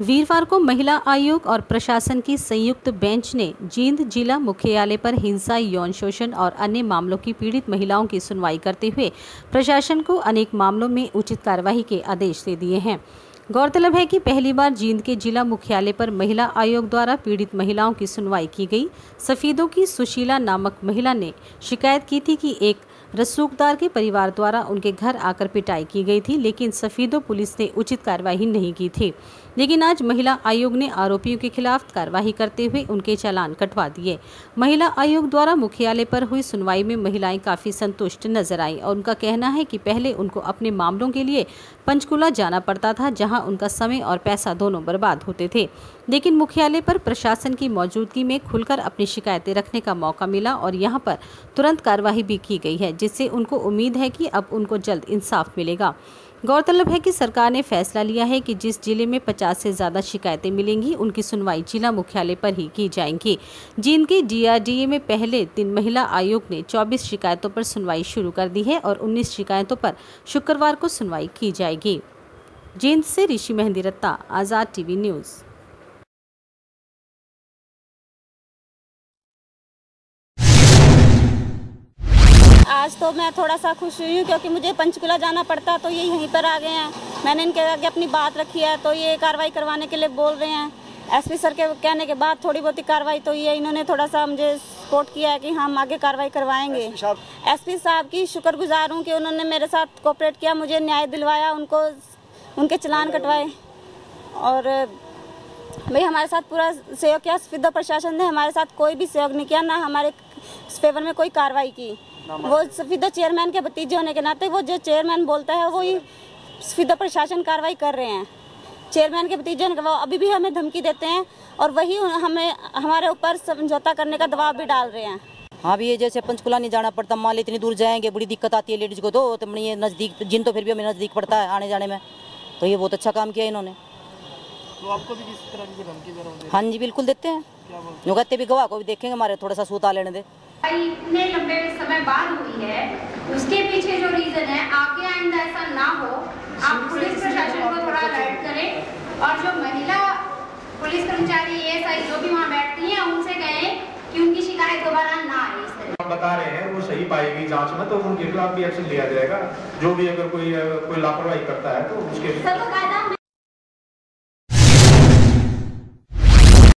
वीरवार को महिला आयोग और प्रशासन की संयुक्त बेंच ने जींद जिला मुख्यालय पर हिंसा, यौन शोषण और अन्य मामलों की पीड़ित महिलाओं की सुनवाई करते हुए प्रशासन को अनेक मामलों में उचित कार्रवाई के आदेश दे दिए हैं। गौरतलब है कि पहली बार जींद के जिला मुख्यालय पर महिला आयोग द्वारा पीड़ित महिलाओं की सुनवाई की गई। सफीदों की सुशीला नामक महिला ने शिकायत की थी कि एक रसूखदार के परिवार द्वारा उनके घर आकर पिटाई की गई थी, लेकिन सफीदों पुलिस ने उचित कार्रवाई नहीं की थी। लेकिन आज महिला आयोग ने आरोपियों के खिलाफ कार्रवाई करते हुए उनके चालान कटवा दिए। महिला आयोग द्वारा मुख्यालय पर हुई सुनवाई में महिलाएं काफी संतुष्ट नजर आईं और उनका कहना है कि पहले उनको अपने मामलों के लिए पंचकुला जाना पड़ता था, जहां उनका समय और पैसा दोनों बर्बाद होते थे। लेकिन मुख्यालय पर प्रशासन की मौजूदगी में खुलकर अपनी शिकायतें रखने का मौका मिला और यहां पर तुरंत कार्रवाई भी की गई है, जिससे उनको उम्मीद है कि अब उनको जल्द इंसाफ मिलेगा। गौरतलब है कि सरकार ने फैसला लिया है कि जिस जिले में 50 से ज्यादा शिकायतें मिलेंगी, उनकी सुनवाई जिला मुख्यालय पर ही की जाएंगी। जींद के DRDA में पहले दिन महिला आयोग ने 24 शिकायतों पर सुनवाई शुरू कर दी है और 19 शिकायतों पर शुक्रवार को सुनवाई की जाएगी। जींद से ऋषि मेहंदी रत्ता, आज़ाद TV न्यूज़। आज तो मैं थोड़ा सा खुश हुई हूँ क्योंकि मुझे पंचकुला जाना पड़ता, तो ये यहीं पर आ गए हैं। मैंने इनके आगे अपनी बात रखी है, तो ये कार्रवाई करवाने के लिए बोल रहे हैं। SP सर के कहने के बाद थोड़ी बहुत कार्रवाई तो ये इन्होंने थोड़ा सा मुझे सपोर्ट किया है कि हम आगे कार्रवाई करवाएंगे। SP साहब की शुक्रगुजार हूँ कि उन्होंने मेरे साथ कोऑपरेट किया, मुझे न्याय दिलवाया, उनको उनके चालान कटवाए और भाई हमारे साथ पूरा सहयोग किया। सफीदा प्रशासन ने हमारे साथ कोई भी सहयोग नहीं किया, ना हमारे फेवर में कोई कार्रवाई की। वो सफीदा चेयरमैन के भतीजे होने के नाते वो जो चेयरमैन बोलता है वही सफीदा प्रशासन कार्रवाई कर रहे हैं। चेयरमैन के भतीजे होने के वो अभी भी हमें धमकी देते हैं और वही हमें हमारे ऊपर समझौता करने का दबाव भी डाल रहे हैं। हाँ भी ये जैसे पंचकुला नहीं जाना पड़ता, मान ली इतनी दूर जाएंगे, बड़ी दिक्कत आती है लेडीज को। तो ये नज़दीक जिन तो फिर भी हमें नज़दीक पड़ता है आने जाने में, तो ये बहुत अच्छा काम किया इन्होंने। तो आपको भी किसी तरह की धमकी दे रहे हैं? हाँ जी बिल्कुल देते हैं। जो कहते भी गवाह को भी देखेंगे, हमारे थोड़ा सा सूता लेने दे। इतने लंबे समय बाद हुई है, उसके पीछे जो रीजन है, आगे आइंदा ऐसा ना हो। आप पुलिस प्रशासन को थोड़ा अलर्ट करें और जो महिला पुलिस कर्मचारी ASI जो भी वहाँ बैठती हैं उनसे कहें कि उनकी शिकायत दोबारा ना आए। इस तरह आप बता रहे हैं वो सही पाएगी जांच में, तो उनके खिलाफ भी एक्शन लिया जाएगा। जो भी अगर कोई लापरवाही करता है तो उसके